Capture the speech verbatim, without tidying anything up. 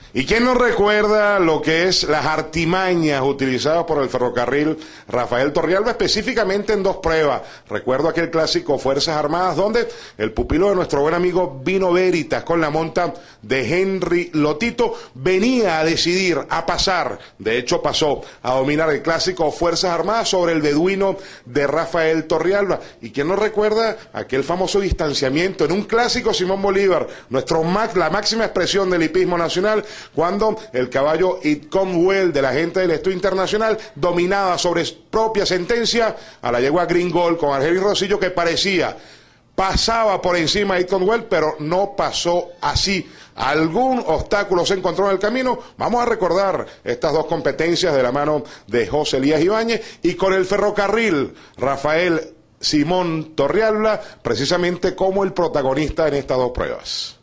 ¿Y quién no recuerda lo que es las artimañas utilizadas por el ferrocarril Rafael Torrealba, específicamente en dos pruebas? Recuerdo aquel clásico Fuerzas Armadas, donde el pupilo de nuestro buen amigo Vino Veritas, con la monta de Henry Lotito, venía a decidir, a pasar, de hecho pasó, a dominar el clásico Fuerzas Armadas sobre el beduino de Rafael Torrealba. ¿Y quién no recuerda aquel famoso distanciamiento en un clásico Simón Bolívar, nuestro la máxima expresión del hipismo nacional, cuando el caballo It Come Well de la gente del Esto Internacional dominaba sobre propia sentencia a la yegua Green Gold con Argenis Rosillo, que parecía pasaba por encima de It Come Well, pero no pasó así? ¿Algún obstáculo se encontró en el camino? Vamos a recordar estas dos competencias de la mano de José Elías Ibáñez y con el ferrocarril Rafael Simón Torrealba precisamente como el protagonista en estas dos pruebas.